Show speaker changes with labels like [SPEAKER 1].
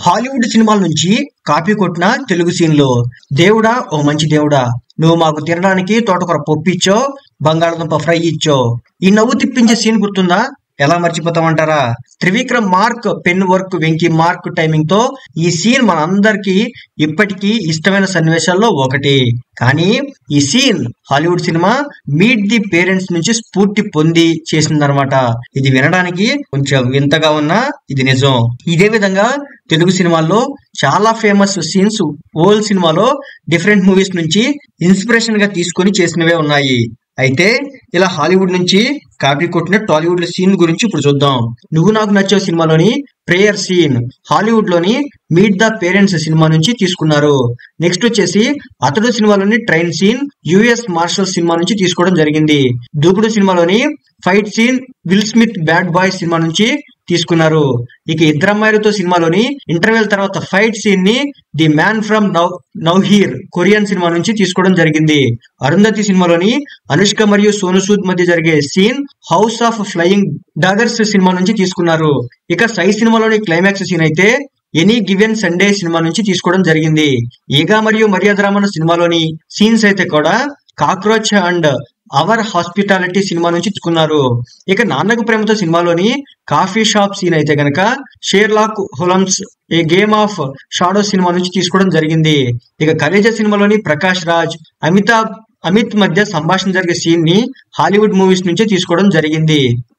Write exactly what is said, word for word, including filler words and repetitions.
[SPEAKER 1] Hollywood సినిమాల నుంచి copy కొట్టిన తెలుగు సీన్లు. దేవుడా ఓ మంచి దేవుడా, నువ్వు మాకు తినడానికి తోటకూర పప్పు ఇచ్చో, బంగాళదుంప ఫ్రై ఇచ్చో. ఈ నవ్వు తిప్పించే సీన్ గుర్తుందా? ఎలా మర్చిపోతామంటారా? Trivikram mark pen work, Venky mark timing తో ఈ సీన్ మన అందరికి ఇప్పటికీ ఇష్టమైన సన్నివేశాల్లో ఒకటి. కానీ ఈ scene Hollywood cinema meet the parents నుంచి స్ఫూర్తి పొంది చేసిందనమాట. ఇది వినడానికి కొంచెం వింతగా ఉన్నా ఇది నిజం. ఇదే విధంగా తెలుగు సినిమాల్లో చాలా ఫేమస్ సీన్స్ ఓల్డ్ సినిమాలో డిఫరెంట్ మూవీస్ నుంచి ఇన్స్పిరేషన్ గా తీసుకొని చేసినవే ఉన్నాయి. అయితే ఇలా హాలీవుడ్ నుంచి కాపీ కొట్టిన టాలీవుడ్ సీన్ గురించి ఇప్పుడు చూద్దాం. నువ్వు నాకు నచ్చే సినిమాలోని ప్రేయర్ సీన్ హాలీవుడ్ లోని మీట్ ద పేరెంట్స్ సినిమా నుంచి తీసుకున్నారు. నెక్స్ట్ వచ్చేసి అతడు సినిమాలోని train scene US Marshal cinema నుంచి తీసుకోవడం జరిగింది. దూకుడు సినిమాలోని fight scene Will Smith bad boy cinema నుంచి తీసుకున్నారు. ఇక ఇద్దరమ్మాయిలతో సినిమాలోని ఇంటర్వెల్ తర్వాత ఫైట్ సీన్ ని the man from now nowhere Korean cinema నుంచి తీసుకోవడం జరిగింది. అరుంధతి సినిమాలోని అనుష్క మరియు సోను సూద్ మధ్య జరిగే scene house of flying daggers cinema నుంచి తీసుకున్నారు. ఇక సై సినిమాలోని క్లైమాక్స్ సీన్ అయితే ఎనీ గివెన్ సండే సినిమా నుంచి తీసుకోవడం జరిగింది. ఈగా మరియు మర్యాద రామన్ సినిమాలోని సీన్స్ అయితే కూడా cockroach and our hospitality cinema నుంచి తీసుకున్నారు. ఇక నాన్నకు ప్రేమతో సినిమాలోని కాఫీ షాప్ సీన్ అయితే గనక Sherlock Holmes a game of shadow cinema నుంచి తీసుకోవడం జరిగింది. ఇక కలేజా సినిమాలోని ప్రకాష్ రాజ్, అమితాబ్ అమిత్ మధ్య సంభాషణ జరిగే సీన్ ని హాలీవుడ్ మూవీస్ నుంచే తీసుకోవడం జరిగింది.